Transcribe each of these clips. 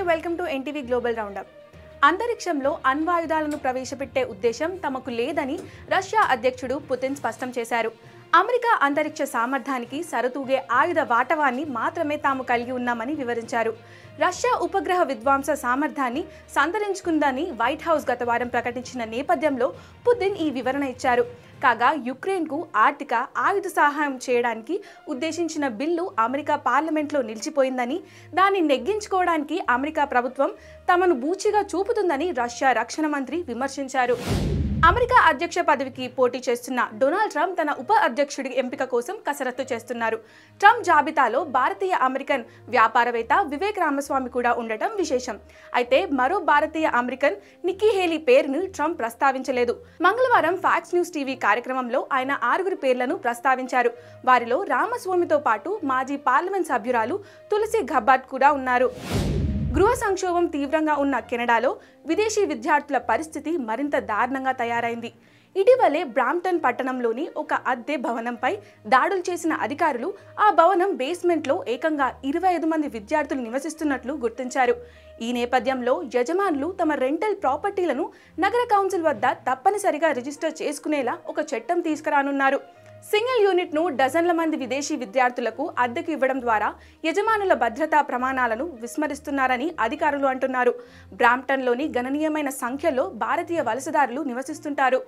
Welcome to NTV global roundup. అంతరిక్షంలో అణ్వాయుధాలను ప్రవేశపెట్టే ఉద్దేశం తమకు లేదని రష్యా అధ్యక్షుడు పుతిన్ స్పష్టం చేశారు. అమెరికా అంతరిక్ష సామర్థ్యానికి సరితూగే ఆయుధ వాటవాన్ని మాత్రమే తాము కలిగి ఉన్నామని వివరించారు. రష్యా ఉపగ్రహ విధ్వంస సామర్థ్యాన్ని సంతరించుకుందని వైట్ హౌస్ గత వారం ప్రకటించిన నేపథ్యంలో పుతిన్ ఈ వివరణ ఇచ్చారు. కాగా యుక్రెయిన్కు ఆర్థిక ఆయుధ సహాయం చేయడానికి ఉద్దేశించిన బిల్లు అమెరికా పార్లమెంట్లో నిలిచిపోయిందని, దాన్ని నెగ్గించుకోవడానికి అమెరికా ప్రభుత్వం తమను బూచిగా చూపుతుందని రష్యా రక్షణ మంత్రి విమర్శించారు. అమెరికా అధ్యక్ష పదవికి పోటీ చేస్తున్న డొనాల్డ్ ట్రంప్ తన ఉప అధ్యక్షుడి ఎంపిక కోసం కసరత్తు చేస్తున్నారు. ట్రంప్ జాబితాలో భారతీయ అమెరికన్ వ్యాపారవేత్త వివేక్ రామస్వామి కూడా ఉండటం విశేషం. అయితే మరో భారతీయ అమెరికన్ నిక్కీ హేలీ పేరును ట్రంప్ ప్రస్తావించలేదు. మంగళవారం ఫాక్స్ న్యూస్ టీవీ కార్యక్రమంలో ఆయన 6 పేర్లను ప్రస్తావించారు. వారిలో రామస్వామితో పాటు మాజీ పార్లమెంట్ సభ్యురాలు తులసి గబ్బార్డ్ కూడా ఉన్నారు. గృహ సంక్షోభం తీవ్రంగా ఉన్న కెనడాలో విదేశీ విద్యార్థుల పరిస్థితి మరింత దారుణంగా తయారైంది. ఇటీవలే బ్రాంప్టన్ పట్టణంలోని ఒక అద్దె భవనంపై దాడులు చేసిన అధికారులు ఆ భవనం బేస్మెంట్లో ఏకంగా 25 మంది విద్యార్థులు నివసిస్తున్నట్లు గుర్తించారు. ఈ నేపథ్యంలో యజమానులు తమ రెంటల్ ప్రాపర్టీలను నగర కౌన్సిల్ వద్ద తప్పనిసరిగా రిజిస్టర్ చేసుకునేలా ఒక చట్టం తీసుకురానున్నారు. సింగిల్ యూనిట్ను డజన్ల మంది విదేశీ విద్యార్థులకు అద్దెకు ఇవ్వడం ద్వారా యజమానుల భద్రతా ప్రమాణాలను విస్మరిస్తున్నారని అధికారులు అంటున్నారు. బ్రాంప్టన్లోని గణనీయమైన సంఖ్యలో భారతీయ వలసదారులు నివసిస్తుంటారు.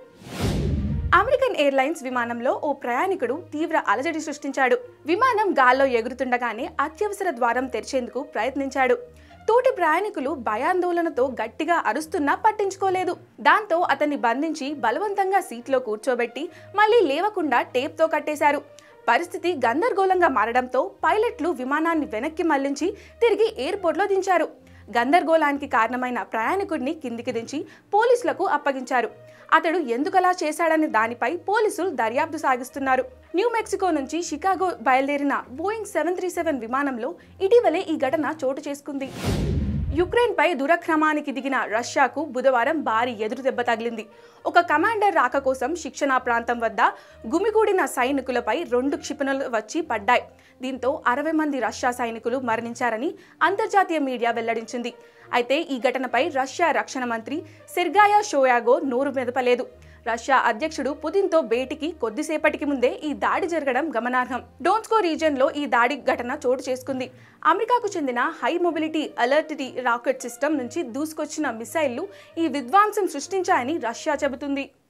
అమెరికన్ ఎయిర్లైన్స్ విమానంలో ఓ ప్రయాణికుడు తీవ్ర అలజడి సృష్టించాడు. విమానం గాల్లో ఎగురుతుండగానే అత్యవసర ద్వారం తెరిచేందుకు ప్రయత్నించాడు. తోటి ప్రయాణికులు భయాందోళనతో గట్టిగా అరుస్తున్నా పట్టించుకోలేదు. దాంతో అతన్ని బంధించి బలవంతంగా సీట్లో కూర్చోబెట్టి మళ్లీ లేవకుండా టేప్తో కట్టేశారు. పరిస్థితి గందరగోళంగా మారడంతో పైలట్లు విమానాన్ని వెనక్కి మళ్లించి తిరిగి ఎయిర్పోర్ట్లో దించారు. గందరగోళానికి కారణమైన ప్రయాణికుడిని కిందికి దించి పోలీసులకు అప్పగించారు. అతడు ఎందుకలా చేశాడనే దానిపై పోలీసులు దర్యాప్తు సాగిస్తున్నారు. న్యూ మెక్సికో నుంచి షికాగో బయలుదేరిన బోయింగ్ 737 విమానంలో ఇటీవలే ఈ ఘటన చోటు చేసుకుంది. యుక్రెయిన్పై దురక్రమానికి దిగిన రష్యాకు బుధవారం భారీ ఎదురుదెబ్బ తగిలింది. ఒక కమాండర్ రాక కోసం శిక్షణా ప్రాంతం వద్ద గుమిగూడిన సైనికులపై 2 క్షిపణులు వచ్చి పడ్డాయి. దీంతో 60 మంది రష్యా సైనికులు మరణించారని అంతర్జాతీయ మీడియా వెల్లడించింది. అయితే ఈ ఘటనపై రష్యా రక్షణ మంత్రి సెర్గెయ్ షోయిగు నోరు మెదపలేదు. రష్యా అధ్యక్షుడు పుతిన్తో భేటీకి కొద్దిసేపటికి ముందే ఈ దాడి జరగడం గమనార్హం. డోన్స్కో రీజియన్లో ఈ దాడి ఘటన చోటు చేసుకుంది. అమెరికాకు చెందిన high mobility alert rocket system నుంచి దూసుకొచ్చిన మిసైళ్లు ఈ విధ్వంసం సృష్టించాయని రష్యా చెబుతుంది.